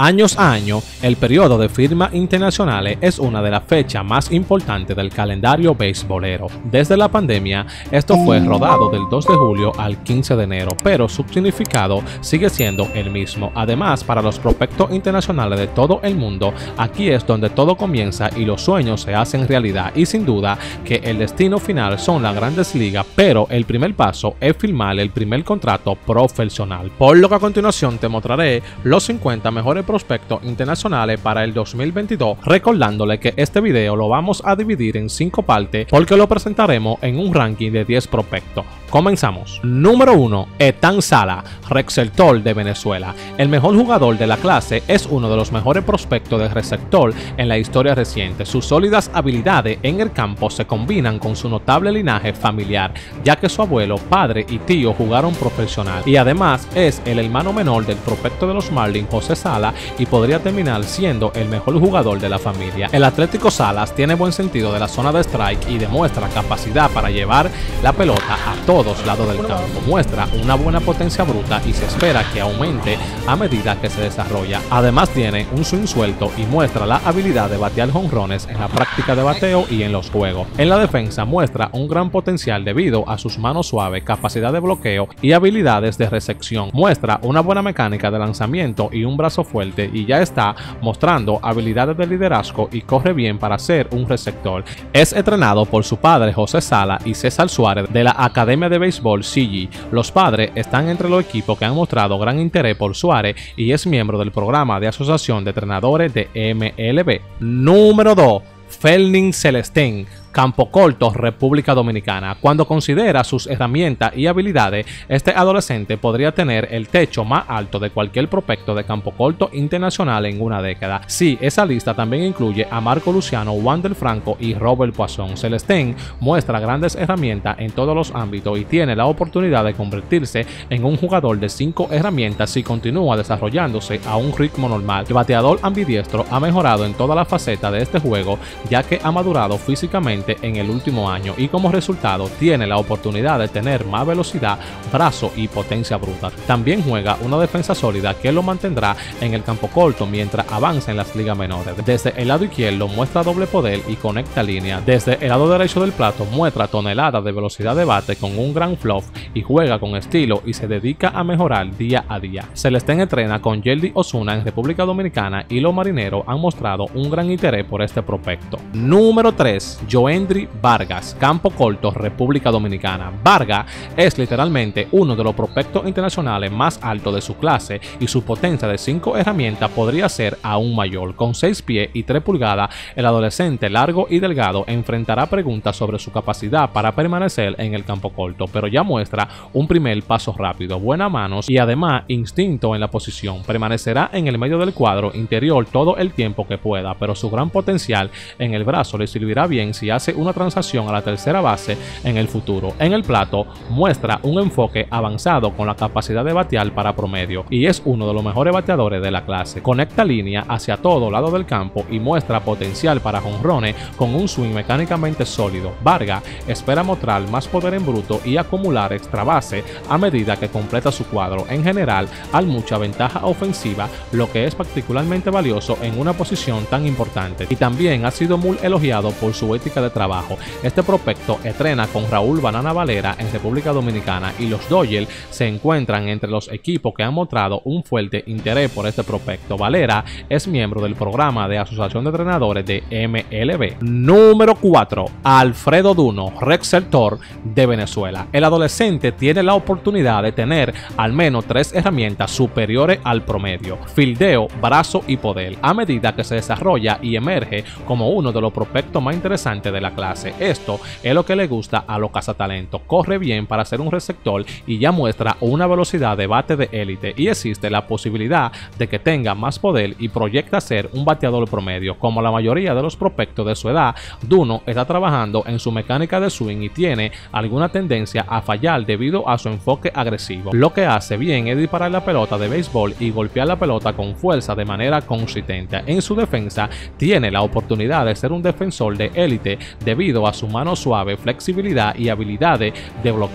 Años a año, el periodo de firmas internacionales es una de las fechas más importantes del calendario beisbolero. Desde la pandemia, esto fue rodado del 2 de julio al 15 de enero, pero su significado sigue siendo el mismo. Además, para los prospectos internacionales de todo el mundo, aquí es donde todo comienza y los sueños se hacen realidad. Y sin duda que el destino final son las grandes ligas, pero el primer paso es firmar el primer contrato profesional. Por lo que a continuación te mostraré los 50 mejores prospectos internacionales para el 2022, recordándole que este video lo vamos a dividir en 5 partes porque lo presentaremos en un ranking de 10 prospectos. Comenzamos. Número 1. Ethan Sala, receptor de Venezuela. El mejor jugador de la clase, es uno de los mejores prospectos de receptor en la historia reciente. Sus sólidas habilidades en el campo se combinan con su notable linaje familiar, ya que su abuelo, padre y tío jugaron profesional, y además es el hermano menor del prospecto de los Marlins, José Sala, y podría terminar siendo el mejor jugador de la familia. El atlético Salas tiene buen sentido de la zona de strike y demuestra capacidad para llevar la pelota a todos lados del campo. Muestra una buena potencia bruta y se espera que aumente a medida que se desarrolla. Además tiene un swing suelto y muestra la habilidad de batear jonrones en la práctica de bateo y en los juegos. En la defensa muestra un gran potencial debido a sus manos suaves, capacidad de bloqueo y habilidades de recepción. Muestra una buena mecánica de lanzamiento y un brazo fuerte, y ya está mostrando habilidades de liderazgo y corre bien para ser un receptor. Es entrenado por su padre José Sala y César Suárez de la Academia de Béisbol CG. Los padres están entre los equipos que han mostrado gran interés por Suárez y es miembro del programa de asociación de entrenadores de MLB. Número 2. Felnin Celestín, campo corto, República Dominicana. Cuando considera sus herramientas y habilidades, este adolescente podría tener el techo más alto de cualquier prospecto de campo corto internacional en una década. Sí, esa lista también incluye a Marco Luciano, Wander Franco y Robert Poisson. Celestín muestra grandes herramientas en todos los ámbitos y tiene la oportunidad de convertirse en un jugador de 5 herramientas si continúa desarrollándose a un ritmo normal. El bateador ambidiestro ha mejorado en toda la faceta de este juego, ya que ha madurado físicamente en el último año y como resultado tiene la oportunidad de tener más velocidad, brazo y potencia bruta. También juega una defensa sólida que lo mantendrá en el campo corto mientras avanza en las ligas menores. Desde el lado izquierdo muestra doble poder y conecta línea. Desde el lado derecho del plato muestra toneladas de velocidad de bate con un gran fluff y juega con estilo y se dedica a mejorar día a día. Celestín entrena con Yerdy Osuna en República Dominicana y los marineros han mostrado un gran interés por este prospecto. Número 3. Joendry Vargas, campo corto, República Dominicana. Vargas es literalmente uno de los prospectos internacionales más altos de su clase y su potencia de 5 herramientas podría ser aún mayor. Con 6 pies y 3 pulgadas, el adolescente largo y delgado enfrentará preguntas sobre su capacidad para permanecer en el campo corto, pero ya muestra un primer paso rápido, buenas manos y además instinto en la posición. Permanecerá en el medio del cuadro interior todo el tiempo que pueda, pero su gran potencial en el brazo le servirá bien si hace una transacción a la tercera base en el futuro. En el plato muestra un enfoque avanzado con la capacidad de batear para promedio y es uno de los mejores bateadores de la clase. Conecta línea hacia todo lado del campo y muestra potencial para jonrones con un swing mecánicamente sólido. Vargas espera mostrar más poder en bruto y acumular extra base a medida que completa su cuadro. En general, hay mucha ventaja ofensiva, lo que es particularmente valioso en una posición tan importante, y también ha sido muy elogiado por su ética de trabajo. Este prospecto entrena con Raúl Banana Valera en República Dominicana y los Dodgers se encuentran entre los equipos que han mostrado un fuerte interés por este prospecto. Valera es miembro del programa de asociación de entrenadores de MLB. Número 4. Alfredo Duno, receptor de Venezuela. El adolescente tiene la oportunidad de tener al menos 3 herramientas superiores al promedio: fildeo, brazo y poder, a medida que se desarrolla y emerge como uno de los prospectos más interesantes de la clase. Esto es lo que le gusta a los cazatalentos. Corre bien para ser un receptor y ya muestra una velocidad de bate de élite, y existe la posibilidad de que tenga más poder y proyecta ser un bateador promedio. Como la mayoría de los prospectos de su edad, Duno está trabajando en su mecánica de swing y tiene alguna tendencia a fallar debido a su enfoque agresivo. Lo que hace bien es disparar la pelota de béisbol y golpear la pelota con fuerza de manera consistente. En su defensa tiene la oportunidad de ser un defensor de élite debido a su mano suave, flexibilidad y habilidades de bloqueo.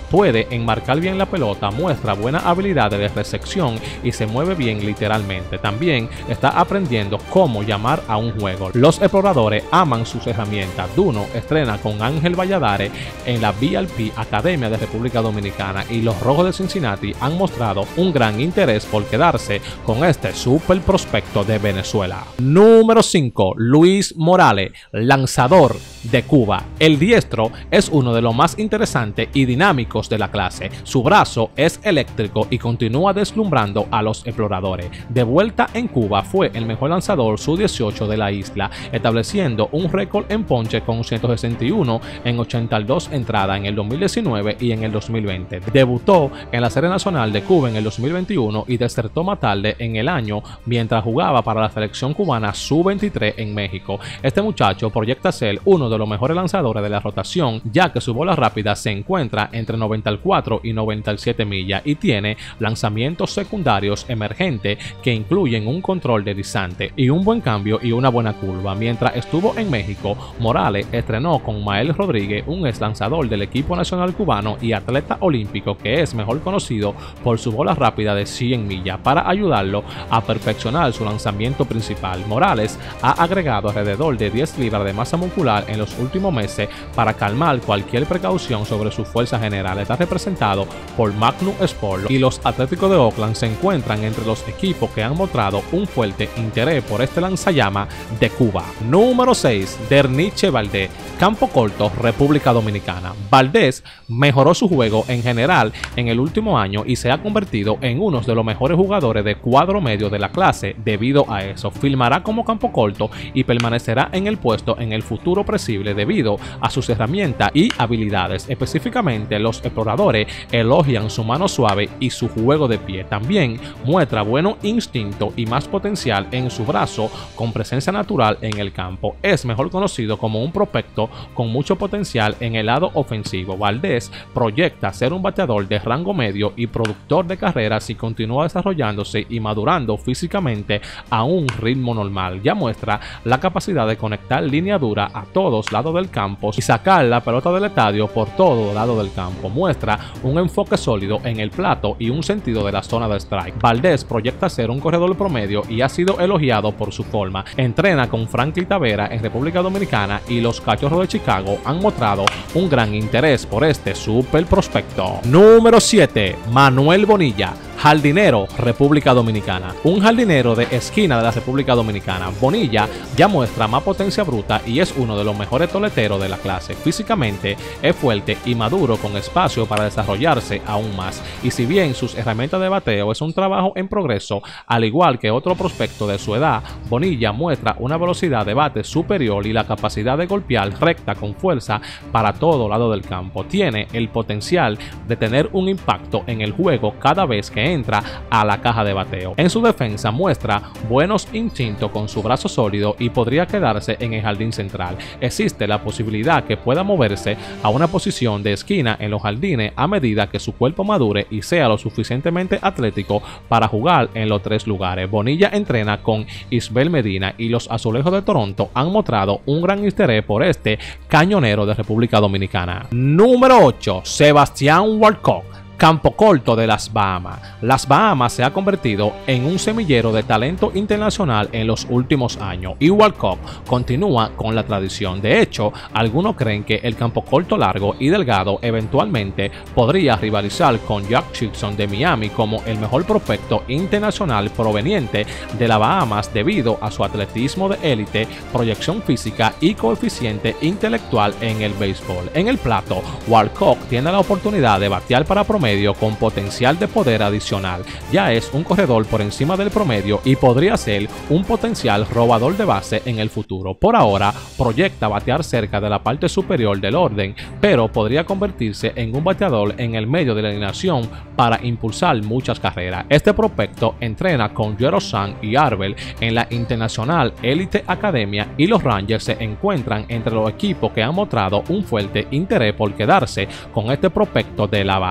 puede enmarcar bien la pelota, muestra buena habilidad de recepción y se mueve bien literalmente. También está aprendiendo cómo llamar a un juego. Los exploradores aman sus herramientas. Duno estrena con Ángel Valladares en la VIP Academia de República Dominicana y los Rojos de Cincinnati han mostrado un gran interés por quedarse con este super prospecto de Venezuela. Número 5. Luis Morales, lanzador de Cuba. El diestro es uno de los más interesantes y dinámicos de la clase. Su brazo es eléctrico y continúa deslumbrando a los exploradores. De vuelta en Cuba, fue el mejor lanzador sub-18 de la isla, estableciendo un récord en ponche con 161 en 82 entradas en el 2019 y en el 2020. Debutó en la Serie Nacional de Cuba en el 2021 y desertó más tarde en el año mientras jugaba para la selección cubana sub-23 en México. Este muchacho proyecta ser uno de los mejores lanzadores de la rotación, ya que su bola rápida se encuentra entre 94 y 97 millas y tiene lanzamientos secundarios emergentes que incluyen un control deslizante y un buen cambio y una buena curva. Mientras estuvo en México, Morales estrenó con Mael Rodríguez, un ex lanzador del equipo nacional cubano y atleta olímpico que es mejor conocido por su bola rápida de 100 millas, para ayudarlo a perfeccionar su lanzamiento principal. Morales ha agregado alrededor de 10 libras de masa muscular en los últimos meses para calmar cualquier precaución sobre su fuerza general. Está representado por Magnum Sport y los Atléticos de Oakland se encuentran entre los equipos que han mostrado un fuerte interés por este lanzallamas de Cuba. Número 6. Derniche Valdés, campo corto, República Dominicana. Valdés mejoró su juego en general en el último año y se ha convertido en uno de los mejores jugadores de cuadro medio de la clase. Debido a eso, firmará como campo corto y permanecerá en el puesto en el futuro presible debido a sus herramientas y habilidades. Específicamente, los exploradores elogian su mano suave y su juego de pie. También muestra buenos instintos y más potencial en su brazo con presencia natural en el campo. Es mejor conocido como un prospecto con mucho potencial en el lado ofensivo. Valdés proyecta ser un bateador de rango medio y productor de carreras y continúa desarrollándose y madurando físicamente a un ritmo normal. Ya muestra la capacidad de conectar línea dura a todos lados del campo y sacar la pelota del estadio por todo lado del campo. Muestra un enfoque sólido en el plato y un sentido de la zona de strike. Valdés proyecta ser un corredor promedio y ha sido elogiado por su forma. Entrena con Franklin Tavera en República Dominicana y los Cachorros de Chicago han mostrado un gran interés por este super prospecto. Número 7. Manuel Bonilla, jardinero, República Dominicana. Un jardinero de esquina de la República Dominicana. Bonilla ya muestra más potencia bruta y es uno de los mejores toleteros de la clase. Físicamente es fuerte y maduro con espacio para desarrollarse aún más. Y si bien sus herramientas de bateo es un trabajo en progreso, al igual que otro prospecto de su edad, Bonilla muestra una velocidad de bate superior y la capacidad de golpear recta con fuerza para todo lado del campo. Tiene el potencial de tener un impacto en el juego cada vez que entra a la caja de bateo. En su defensa muestra buenos instintos con su brazo sólido y podría quedarse en el jardín central. Existe la posibilidad que pueda moverse a una posición de esquina en los jardines a medida que su cuerpo madure y sea lo suficientemente atlético para jugar en los tres lugares. Bonilla entrena con Isbel Medina y los Azulejos de Toronto han mostrado un gran interés por este cañonero de República Dominicana. Número 8. Sebastián Walcott, campo corto de las Bahamas. Las Bahamas se ha convertido en un semillero de talento internacional en los últimos años y Walcott continúa con la tradición. De hecho, algunos creen que el campo corto largo y delgado eventualmente podría rivalizar con Jack Chilson de Miami como el mejor prospecto internacional proveniente de las Bahamas debido a su atletismo de élite, proyección física y coeficiente intelectual en el béisbol. En el plato, Walcott tiene la oportunidad de batear para promedio con potencial de poder adicional. Ya es un corredor por encima del promedio y podría ser un potencial robador de base en el futuro. Por ahora, proyecta batear cerca de la parte superior del orden, pero podría convertirse en un bateador en el medio de la alineación para impulsar muchas carreras. Este prospecto entrena con Jero San y Arbel en la Internacional Elite Academia y los Rangers se encuentran entre los equipos que han mostrado un fuerte interés por quedarse con este prospecto de las Bahamas.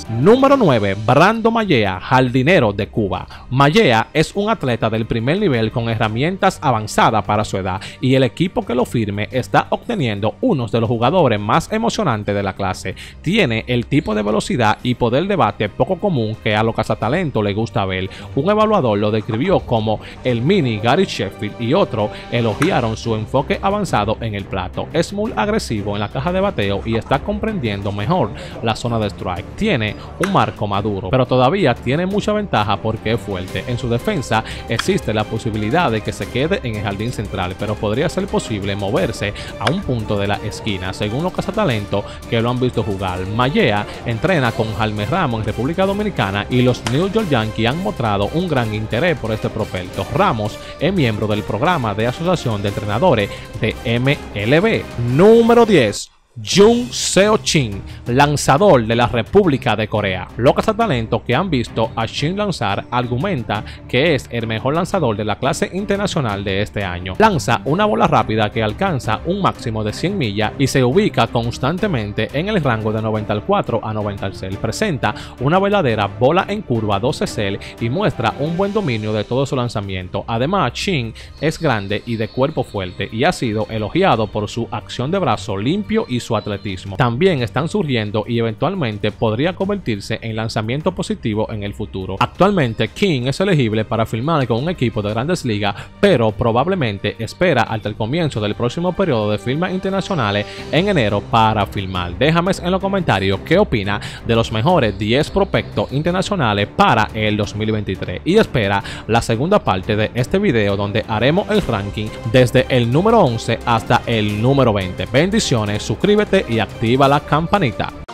10. Número 9. Brando Mayea, jardinero de Cuba. Mayea es un atleta del primer nivel con herramientas avanzadas para su edad y el equipo que lo firme está obteniendo unos de los jugadores más emocionantes de la clase. Tiene el tipo de velocidad y poder de bate poco común que a los cazatalentos le gusta ver. Un evaluador lo describió como el mini Gary Sheffield y otro elogiaron su enfoque avanzado en el plato. Es muy agresivo en la caja de bateo y está comprendiendo mejor la zona de strike. Tiene un marco maduro, pero todavía tiene mucha ventaja porque es fuerte. En su defensa existe la posibilidad de que se quede en el jardín central, pero podría ser posible moverse a un punto de la esquina, según los cazatalentos que lo han visto jugar. Mayea entrena con Jaime Ramos en República Dominicana y los New York Yankees han mostrado un gran interés por este prospecto. Ramos es miembro del programa de asociación de entrenadores de MLB. Número 10. Jung Seo-chin, lanzador de la República de Corea. Los cazatalentos que han visto a Shin lanzar argumenta que es el mejor lanzador de la clase internacional de este año. Lanza una bola rápida que alcanza un máximo de 100 millas y se ubica constantemente en el rango de 94 a 96. Presenta una verdadera bola en curva 12 cel y muestra un buen dominio de todo su lanzamiento. Además, Shin es grande y de cuerpo fuerte y ha sido elogiado por su acción de brazo limpio y su atletismo. También están surgiendo y eventualmente podría convertirse en lanzamiento positivo en el futuro. Actualmente King es elegible para firmar con un equipo de Grandes Ligas, pero probablemente espera hasta el comienzo del próximo periodo de firmas internacionales en enero para firmar. Déjame en los comentarios qué opina de los mejores 10 prospectos internacionales para el 2023 y espera la segunda parte de este video donde haremos el ranking desde el número 11 hasta el número 20. Bendiciones, suscríbete y activa la campanita.